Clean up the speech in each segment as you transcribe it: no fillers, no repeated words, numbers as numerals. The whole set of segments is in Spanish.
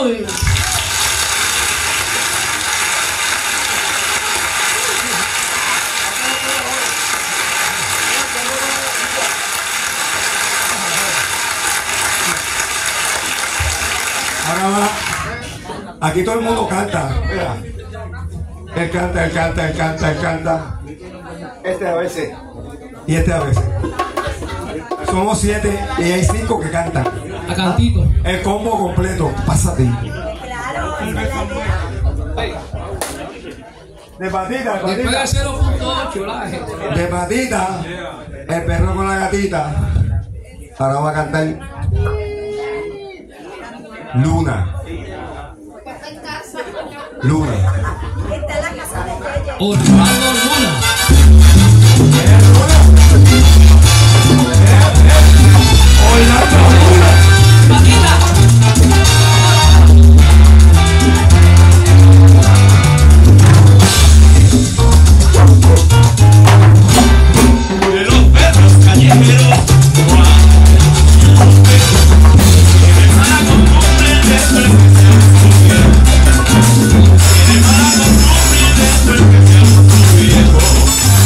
hoy. Ahora va. Aquí todo el mundo canta. Mira. Él canta, él canta, él canta, él canta. Este a veces. Y este a veces. Somos 7 y hay 5 que cantan. A cantito. El combo completo. Pásate. De patita, de Después patita. de 0.8, la gente. De patita. El perro con la gatita. Ahora va a cantar Luna. Luna. Orlando Luna. Orlando Luna. Patita. De los perros callejeros, tiene mala costumbre de despreciar su viejo. Tiene mala costumbre de despreciar su viejo.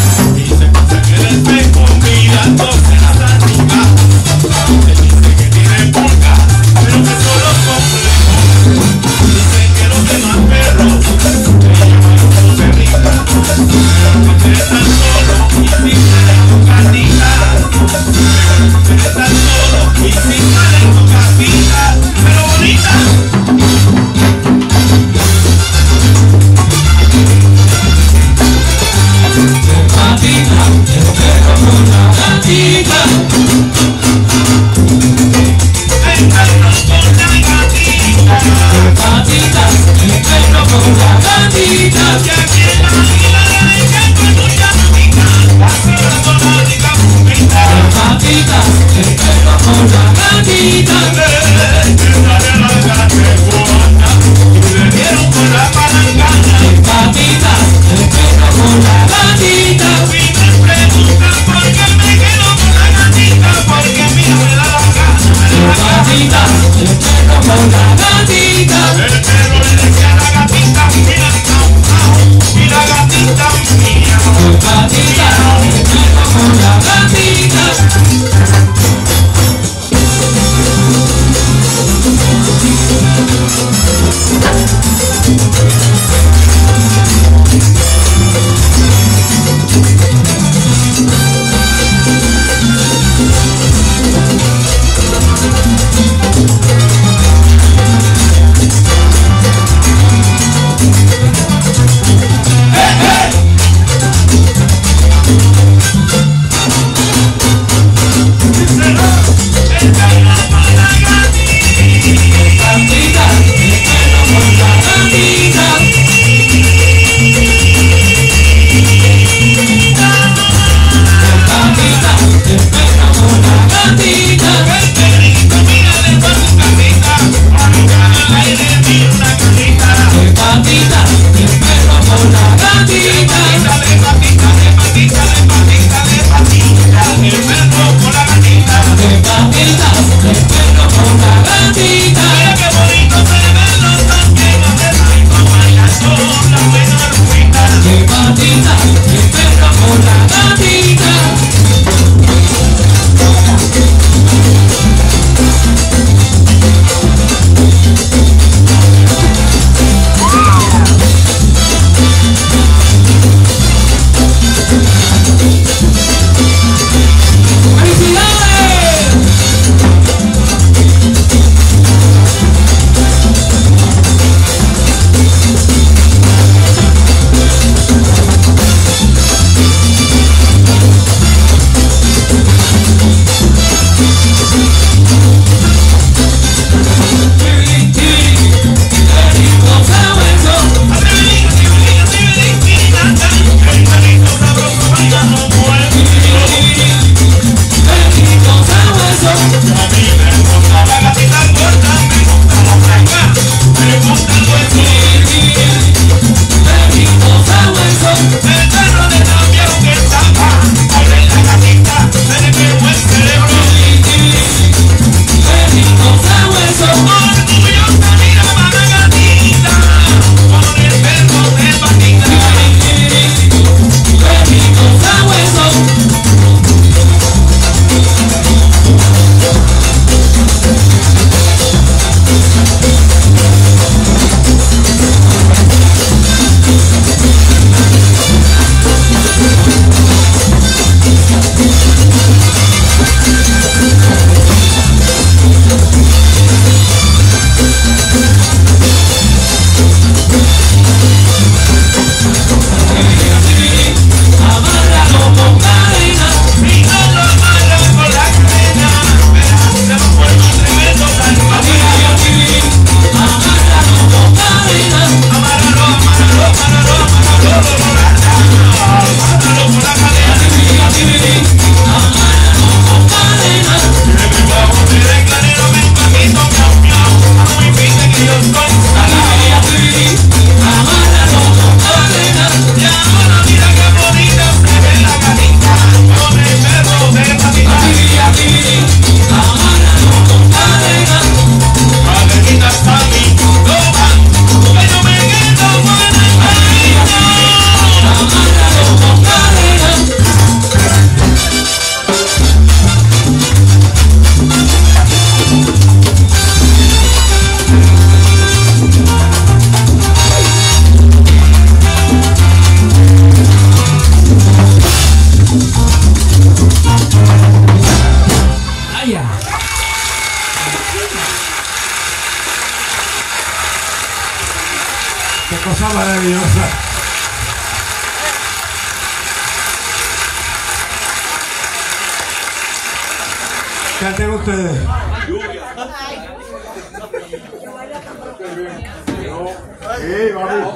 cosa maravillosa. Canten ustedes. Sí, vamos.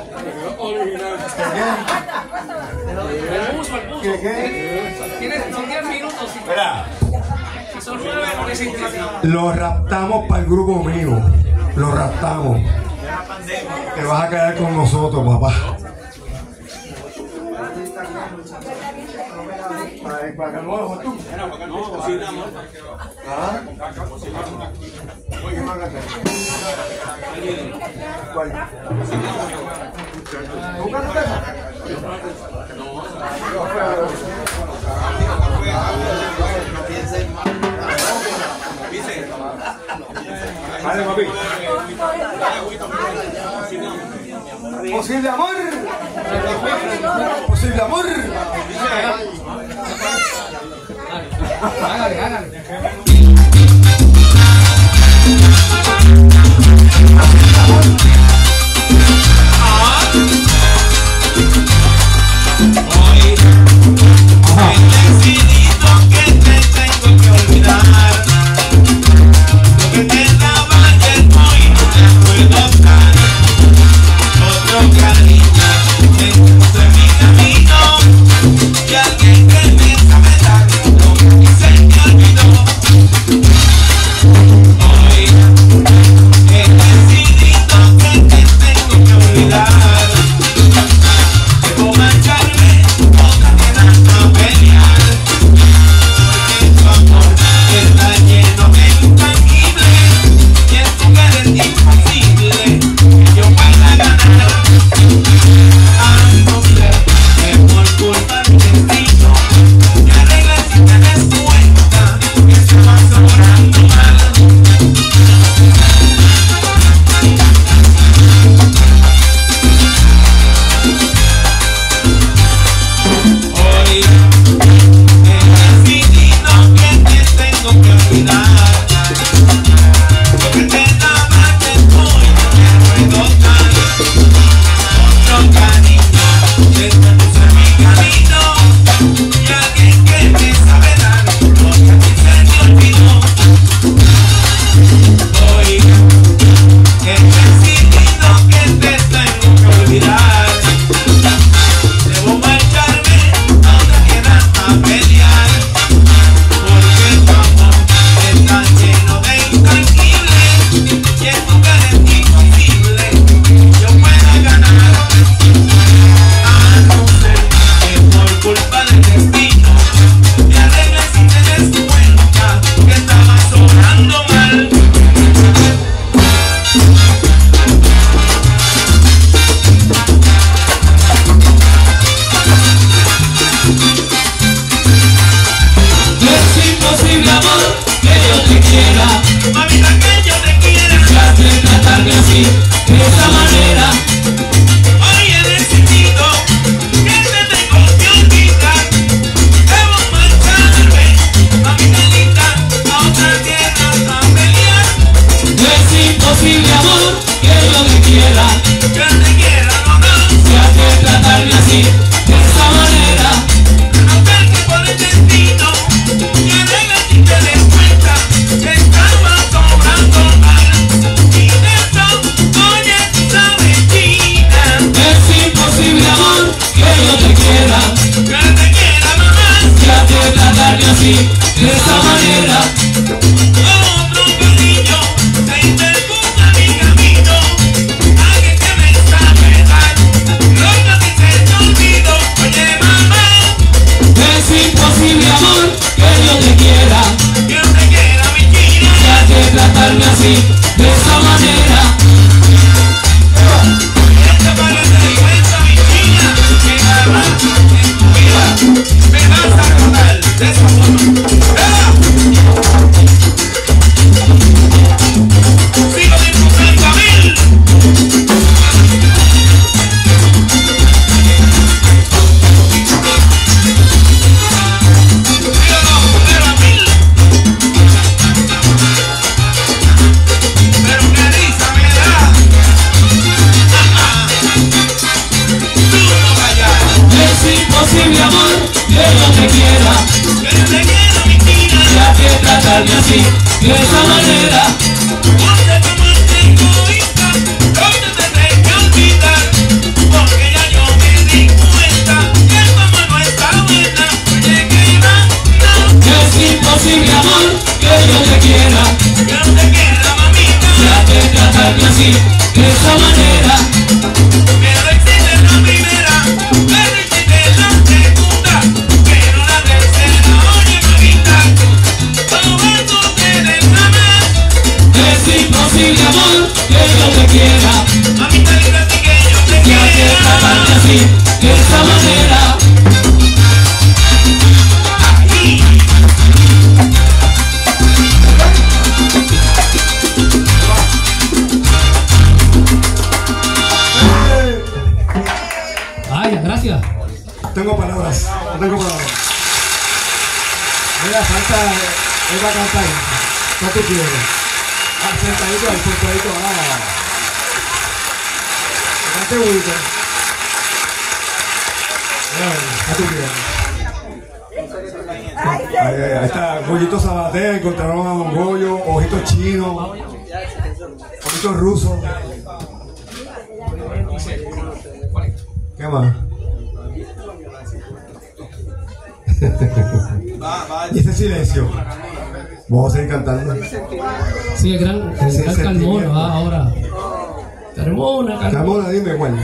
Son 10 minutos. Espera. Son 9 porque se Lo raptamos para el grupo mío. Lo raptamos. Te vas a quedar con nosotros, papá. Para que no tú. Vale, papi. Posible amor. Posible amor. Hágale, hágale. Hoy he decidido que te tengo que olvidar. Lo que te daba ayer hoy no te puedo dar. Otro cariño entonces en mi camino y alguien que me sabe dar lo que se me olvidó. así, de esa manera. Pero existe la primera, pero existe la segunda, pero la tercera, oye mamita, ¿cómo tú quieres amar? Es imposible, amor, que yo te quiera. Mamita, dime así que yo te quiera. Que amarte así, de esa manera. Gracias. Tengo palabras. No tengo palabras. Mira, falta. Él va a cantar. ¿Qué tú quieres? Sentadito ahí, sentadito. Cante bonito. ¿Qué tú quieres? Ahí está. Goyito Sabater. Encontraron a Don Goyo. Ojitos chinos. Ojitos rusos. ¿Qué más? Y ese silencio. Vamos a seguir cantando. Sí, el gran Carmona va ahora. Carmona, dime cuál.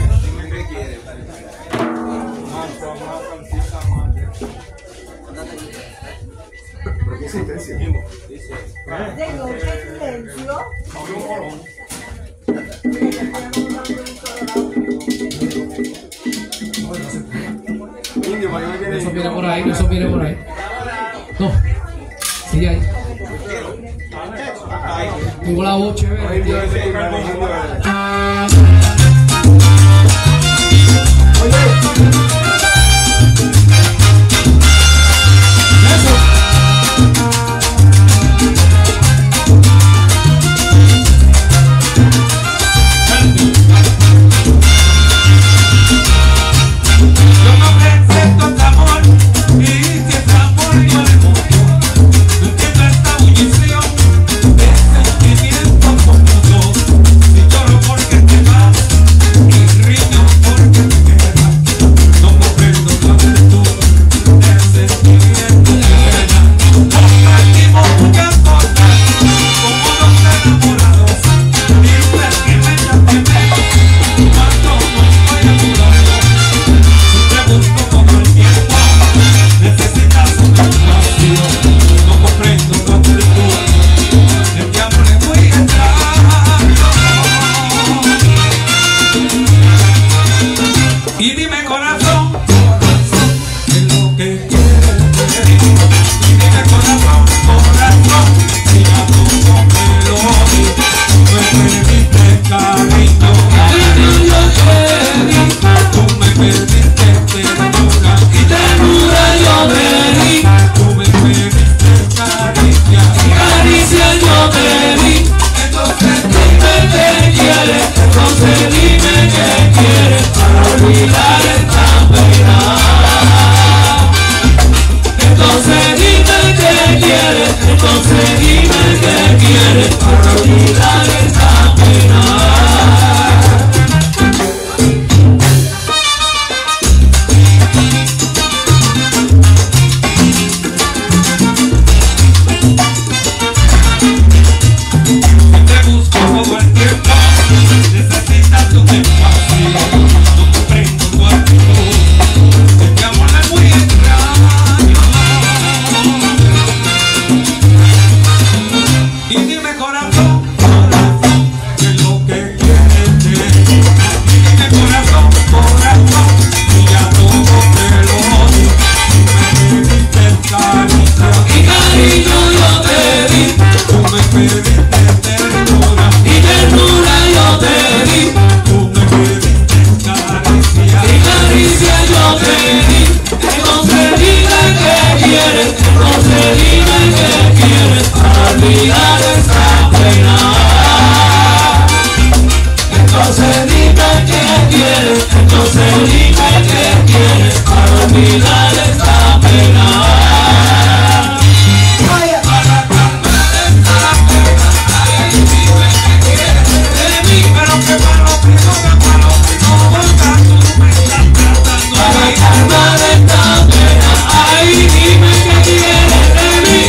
¿Por qué silencio? Eso viene por ahí, eso viene por ahí. No, sigue ahí. Tengo la voz chévere.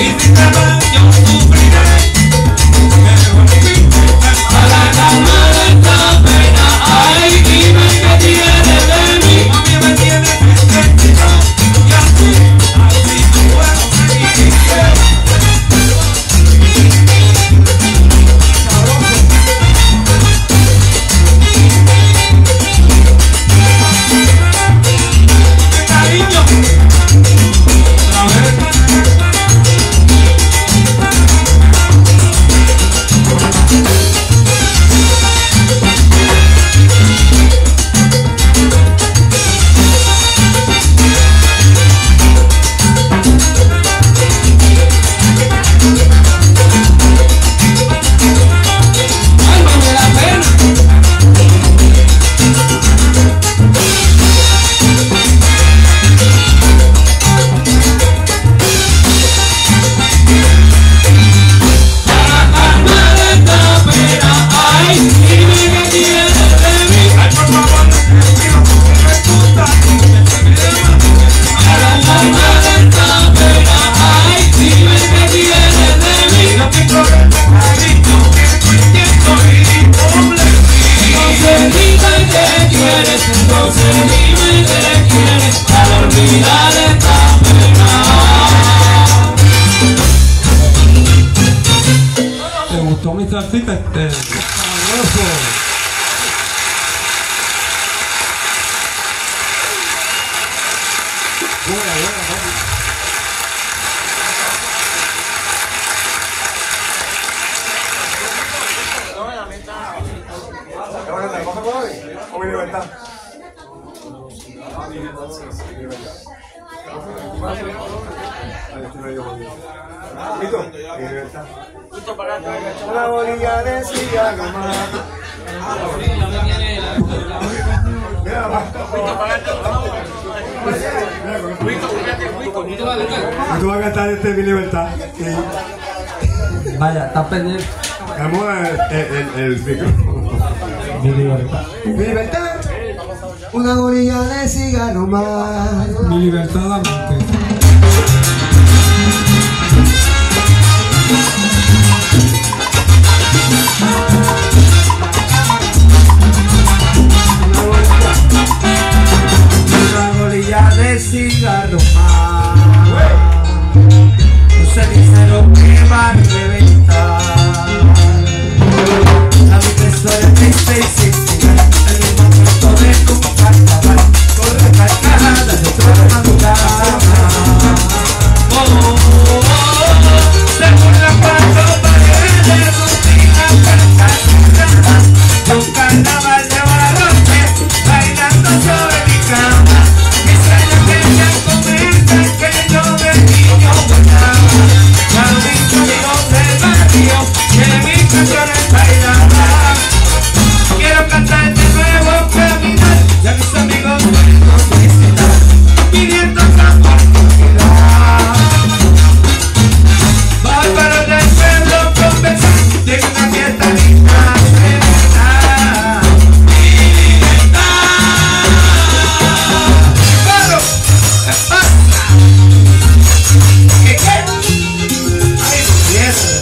Para calmar Rosita. ¿O mi libertad? ¿Listo? Mi libertad. Una bolilla de cigarro más. Mira, tú vas a cantar mi libertad. Vaya, está pendiente. Vamos el micrófono. Mi libertad. Mi libertad. Una bolilla de cigarro más. Mi libertad amante. Una bolilla de cigarro más. Un cenicero que va a reventar. A mi tesoro de 666. El mismo puesto de un carnaval. Corre carcajadas de toda la madrugada. Según la cuatro paredes de rutina, carcajadas de un carnaval de barrotes, bailando sobre mi cama. Mi sueño que ya comentan que yo de niño volaba. A mis amigos del barrio, que mis canciones bailaban. Quiero cantar de nuevo, caminar, y a mis amigos buenos visitar, pidiendo otra oportunidad. Voy para el pueblo conversar, llega una fiesta linda, celebrar mi libertad. ¡Claro! ¿Qué? ¡Ay, mierda!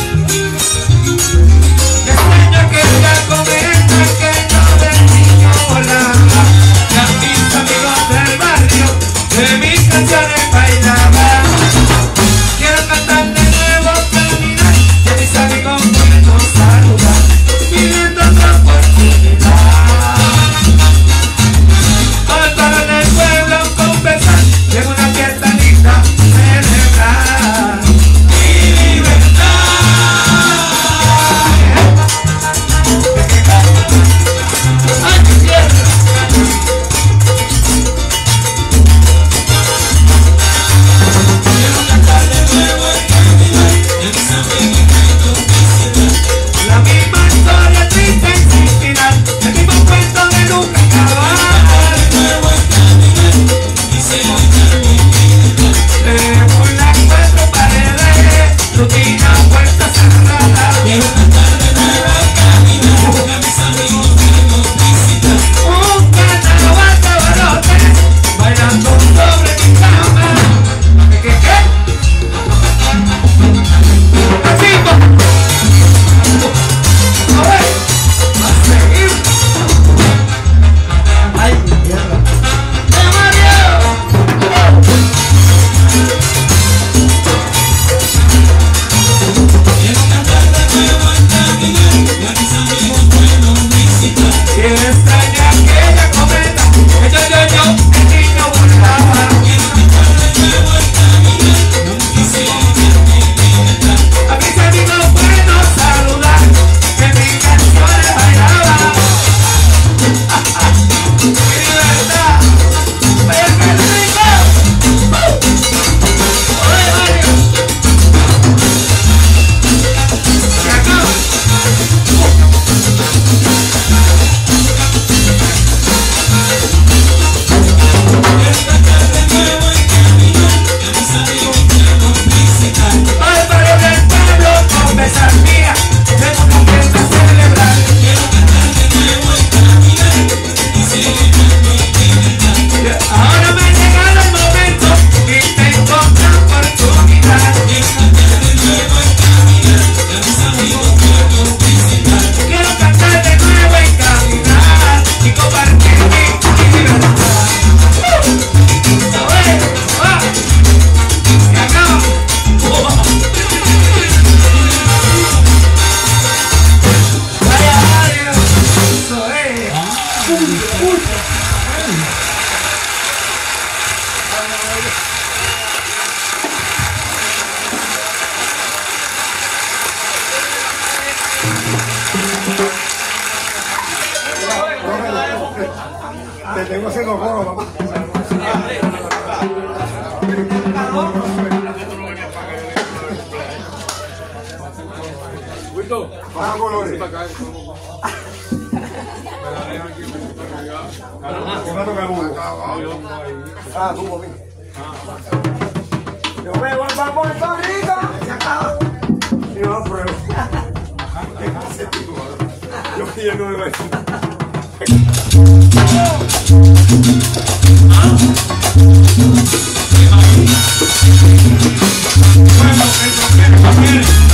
¡Qué sueño que ya comenta que yo de niño volaba! Y a mis amigos del barrio, de mis canciones bailaban. Quiero cantar de nuevo, caminar, y a mis amigos buenos saludar, pidiendo otra oportunidad. Hoy para en el pueblo conversar, en una fiesta linda celebrar mi libertad. ¡Ay, mi tierra! La misma historia triste y sin final, el mismo cuento de nunca acabar. Por las cuatro paredes, rutina, puerta cerrada. Un carnaval de barrotes, bailando sobre mi cama. ¿Qué? ¡Chico! A ver, a seguir. ¡Ay, mierda! ¡De Mario! Quiero extrañar aquella cometa que yo, el niño volaba. A mis amigos buenos saludar, que mis canciones bailaban. ¡Mi libertad! ¡Vaya que rico! ¡Oye, Mario! Se acaba. Te tengo haciendo coro, papá. Baja colores. ¿Qué me toca el mundo? Ah, tú, papi. Yo veo al vapor favorito. Se acaba. Yo lo pruebo. Yo quiero no me Bueno, el